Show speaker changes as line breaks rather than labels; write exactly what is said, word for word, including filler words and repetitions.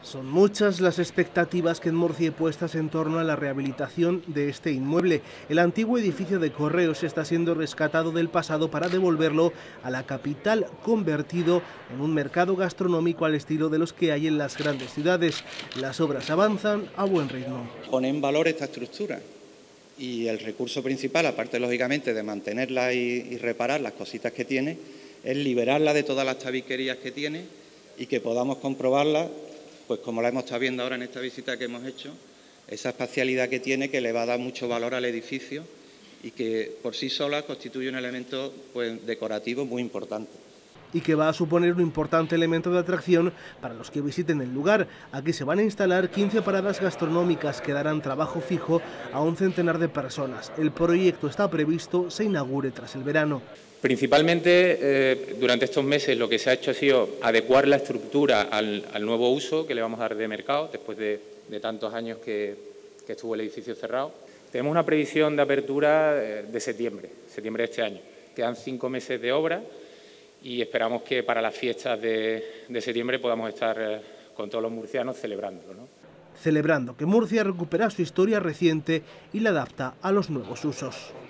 Son muchas las expectativas que en Murcia hay puestas en torno a la rehabilitación de este inmueble. El antiguo edificio de Correos está siendo rescatado del pasado para devolverlo a la capital, convertido en un mercado gastronómico al estilo de los que hay en las grandes ciudades. Las obras avanzan a buen ritmo.
Pone en valor esta estructura y el recurso principal, aparte lógicamente de mantenerla y, y reparar las cositas que tiene, es liberarla de todas las tabiquerías que tiene y que podamos comprobarla, pues como la hemos estado viendo ahora en esta visita que hemos hecho, esa espacialidad que tiene, que le va a dar mucho valor al edificio y que por sí sola constituye un elemento pues, decorativo muy importante.
Y que va a suponer un importante elemento de atracción para los que visiten el lugar. Aquí se van a instalar quince paradas gastronómicas que darán trabajo fijo a un centenar de personas. El proyecto está previsto se inaugure tras el verano.
Principalmente, eh, durante estos meses lo que se ha hecho ha sido adecuar la estructura al, al nuevo uso que le vamos a dar de mercado, después de, de tantos años que, que estuvo el edificio cerrado. Tenemos una previsión de apertura de septiembre, septiembre de este año. Quedan cinco meses de obra y esperamos que para las fiestas de, de septiembre podamos estar eh, con todos los murcianos celebrándolo, ¿no?
Celebrando que Murcia recupera su historia reciente y la adapta a los nuevos usos.